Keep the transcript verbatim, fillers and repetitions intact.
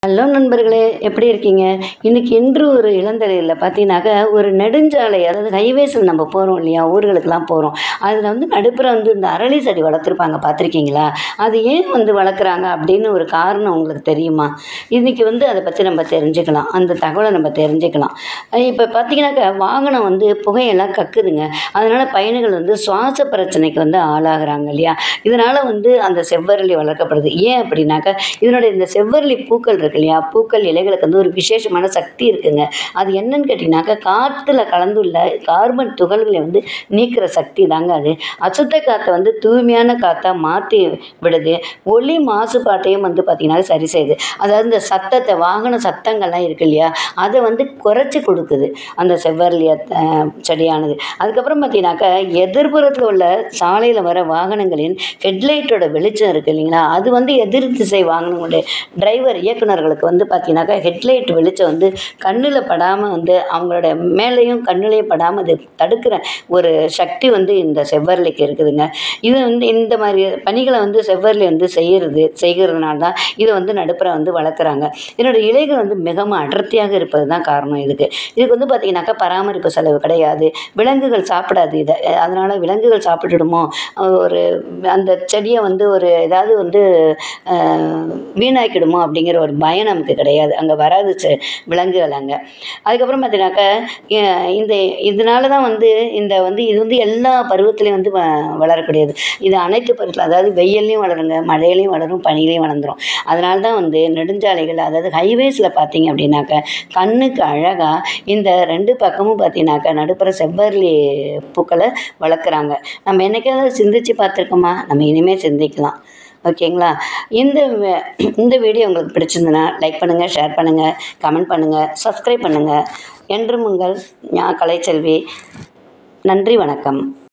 Hello நண்பர்களே, எப்படி இருக்கீங்க? இன்னைக்கு இன்று ஒரு இளந்தலையில பார்த்தீங்கன்னாக்க, ஒரு நெடுஞ்சாலை அதாவது ஹைவேஸ்ல நம்ம போறோம் இல்லையா? ஊர்களுக்கெல்லாம் போறோம். அதில வந்து நடுப்புற வந்து இந்த அரளி செடி வளர்த்துருப்பாங்க பார்த்துருக்கீங்களா? அது ஏன் வந்து வளர்க்குறாங்க அப்படின்னு ஒரு காரணம் உங்களுக்கு தெரியுமா? இன்னைக்கு வந்து அத பத்தி நம்ம தெரிஞ்சுக்கலாம். அந்த தகவல நம்ம தெரிஞ்சுக்கலாம். அ இப்ப பார்த்தீங்கன்னாக்கா, வாகனம் வந்து புகையெல்லாம் கக்குதுங்க. அதனால பயணிகள் வந்து சுவாச பிரச்சனைக்கு வந்து ஆளாகுறாங்க இல்லையா? இதனால வந்து அந்த செவ்வரளி வளர்க்கப்படுது. ஏன் அப்படின்னாக்கா, இதனுடைய இந்த செவ்வரளி பூக்கள் இருக்கு இல்லையா? பூக்கள், இலைகளுக்கு வந்து ஒரு விசேஷமான சக்தி இருக்குங்க. அது என்னன்னு கேட்டீங்கன்னாக்கா, காத்துல கலந்துள்ள கார்பன் துகள்களை வந்து நீக்குற சக்தி தாங்க அது. அசுத்த காத்த வந்து தூய்மையான காத்தா மாத்தி விடுது. ஒலி மாசுபாட்டையும் வந்து பார்த்தீங்கன்னா சரி செய்யுது. அதாவது இந்த சத்தத்த வாகன சத்தங்கள்லாம் இருக்கு இல்லையா? அத வந்து குறைச்சு குடுக்குது. அந்த செவ்வரளி அ செடியானது. அதுக்கப்புறம் பார்த்தீங்கன்னாக்கா, எதிர்ப்புறத்துல உள்ள சாலையில வர வாகனங்களின் ஹெட்லைட்டோட வெளிச்சம் இருக்கு இல்லைங்களா? அது வந்து எதிர் திசை வாகனங்களுடைய டிரைவர் இயக்குனர்களுக்கு வந்து பார்த்தீங்கன்னாக்கா, ஹெட்லைட் வெளிச்சம் வந்து கண்ணுல படாம வந்து அவங்களோட மேலேயும் கண்ணுலயும் படாம அது தடுக்கிற ஒரு சக்தி வந்து இந்த செவ்வரளிக்கு இருக்குதுங்க. இது வந்து இந்த மாரி பணிகள வந்து செவ்வரளி வந்து செய்யறது செய்கிறதுனால தான் இத வந்து நடுப்புற வந்து வளர்க்குறாங்க. இதனுடைய இலைகள் வந்து மிகவும் அடர்த்தியாக இருப்பது தான் காரணம் இதுக்கு. இதுக்கு வந்து பார்த்தீங்கன்னாக்கா, பராமரிப்பு செலவு கிடையாது. விலங்குகள் சாப்பிடாது இத. அ அதனால விலங்குகள் சாப்பிட்டுடுமோ, அ ஒரு அந்த செடிய வந்து ஒரு ஏதாவது வந்து அ வீணாக்கிடுமோ அப்படிங்கிற ஒரு பயம் நமக்கு கிடையாது. அங்க வராது செ விலங்குகள் அங்க. அதுக்கப்புறம் பார்த்தீங்கன்னாக்கா, எ இந்த இதனால தான் வந்து இந்த வந்து இது வந்து எல்லா பருவத்திலயும் வந்து வ வளரக்கூடியது. இது அனைத்து பருவத்தில அதாவது வெயில்லயும் வளருங்க, மழையிலயும் வளரும், பனியிலயும் வளர்ந்துரும். அதனால தான் வந்து நெடுஞ்சாலைகள் அதாவது ஹைவேஸ்ல பார்த்தீங்க அப்படின்னாக்கா, கண்ணுக்கு அழகா இந்த ரெண்டு பக்கமும் பார்த்தீங்கன்னாக்கா, நடுப்புற செவ்வரளி பூக்கள வளர்க்குறாங்க. நம்ம என்னைக்காவது சிந்திச்சு பார்த்துருக்கோமா? நம்ம இனிமே சிந்திக்கலாம். ஓகேங்களா? இந்த வ இந்த வீடியோ உங்களுக்கு பிடிச்சிருந்ததுன்னா, லைக் பண்ணுங்க, ஷேர் பண்ணுங்க, கமெண்ட் பண்ணுங்க, சப்ஸ்கிரைப் பண்ணுங்க. என்றும் உங்கள் ஞா கலைச்செல்வி. நன்றி, வணக்கம்.